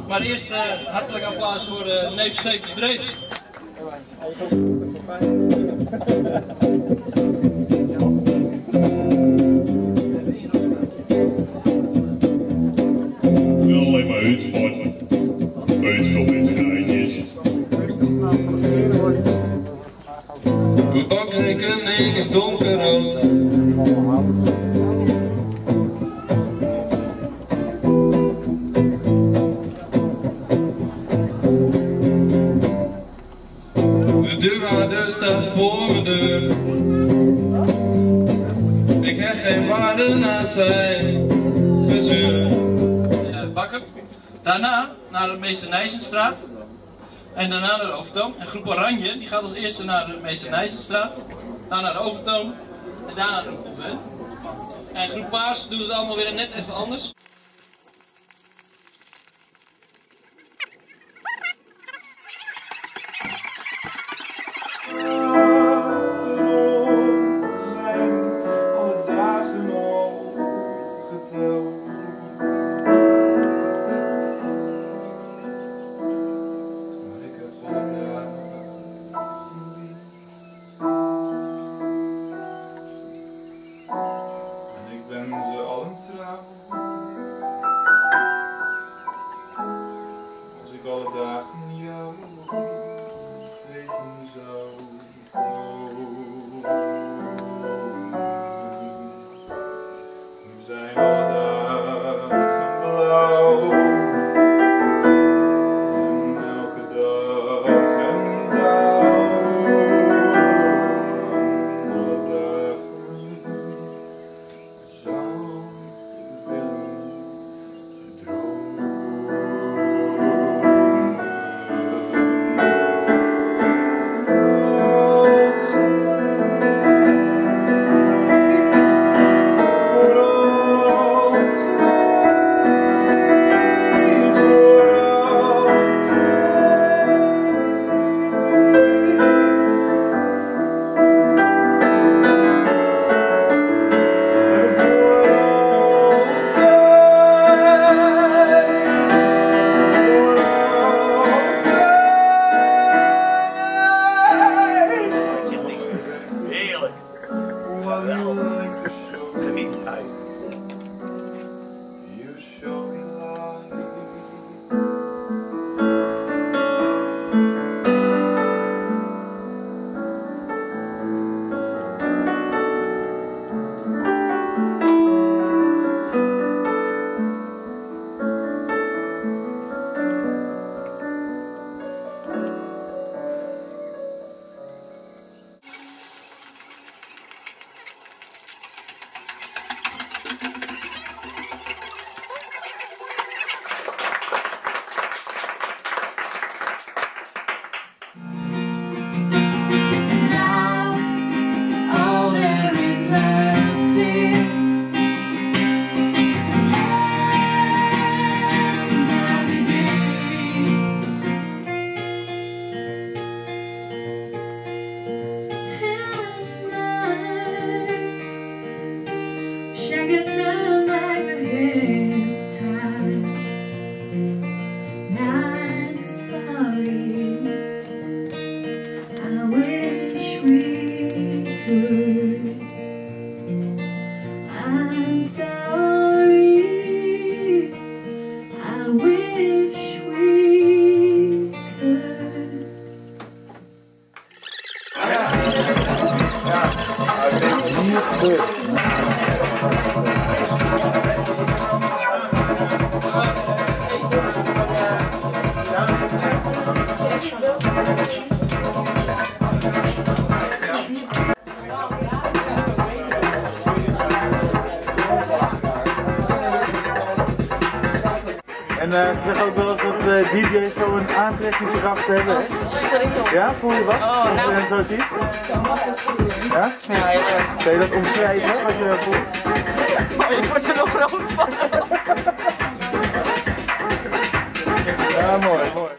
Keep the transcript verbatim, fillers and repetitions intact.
Maar eerst uh, hartelijk applaus voor uh, neef Steven Drees. Ik wil alleen maar uitspotten. Uitschot is geitjes. Mijn bakrekening is donkerrood. De deurwaarder staat voor mijn deur. Ik heb geen waarde aan zijn gezeur. Uh, bakken. Daarna naar de Meester Nijzenstraat. En daarna naar de Overtoom. En groep Oranje die gaat als eerste naar de Meester Nijzenstraat. Dan naar de Overtoom. En daarna naar de Convent. En groep Paars doet het allemaal weer net even anders. En uh, ze zeggen ook wel eens dat uh, D J's zo een aantrekkingskracht hebben. Hè? Ja, voel je wat? Oh, Als nou. je hem zo ziet? Ja? Ja, heel erg. Kun je dat omschrijven, wat je dat voelt? Ik word er nog rood van. Ja, mooi, mooi.